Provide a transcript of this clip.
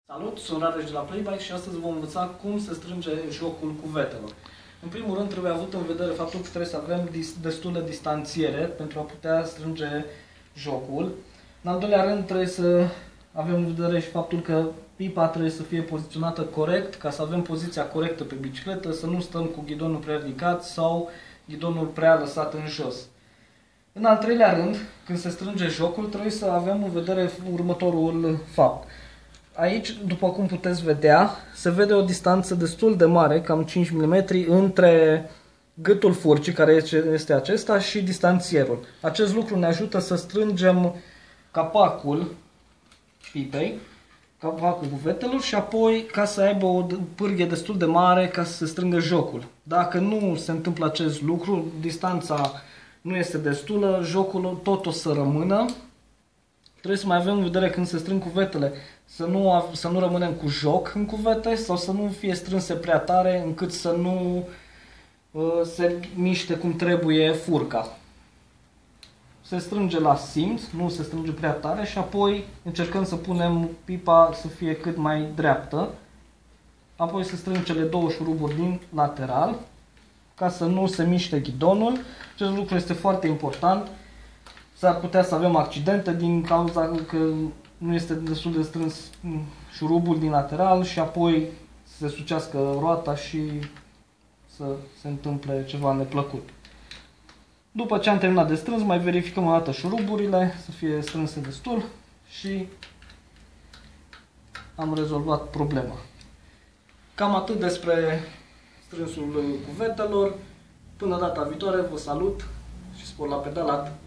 Salut, sunt Rareș de la Playbike și astăzi vom învăța cum se strânge jocul cuvetelor. În primul rând trebuie avut în vedere faptul că trebuie să avem destulă distanțiere pentru a putea strânge jocul. În al doilea rând trebuie să avem în vedere și faptul că pipa trebuie să fie poziționată corect, ca să avem poziția corectă pe bicicletă, să nu stăm cu ghidonul prea ridicat sau ghidonul prea lăsat în jos. În al treilea rând, când se strânge jocul, trebuie să avem în vedere următorul fapt. Aici, după cum puteți vedea, se vede o distanță destul de mare, cam 5 mm, între gâtul furcii, care este acesta, și distanțierul. Acest lucru ne ajută să strângem capacul pipei, capacul cuvetelor, și apoi ca să aibă o pârghie destul de mare ca să se strângă jocul. Dacă nu se întâmplă acest lucru, distanța nu este destulă, jocul tot o să rămână. Trebuie să mai avem în vedere când se strâng cuvetele să nu rămânem cu joc în cuvete sau să nu fie strânse prea tare încât să nu se miște cum trebuie furca. Se strânge la simț, nu se strânge prea tare și apoi încercăm să punem pipa să fie cât mai dreaptă. Apoi se strâng cele două șuruburi din lateral ca să nu se miște ghidonul. Acest lucru este foarte important. S-ar putea să avem accidente din cauza că nu este destul de strâns șurubul din lateral și apoi să se sucească roata și să se întâmple ceva neplăcut. După ce am terminat de strâns, mai verificăm o dată șuruburile, să fie strânse destul și am rezolvat problema. Cam atât despre strânsul cuvetelor. Până data viitoare, vă salut și spor la pedalat!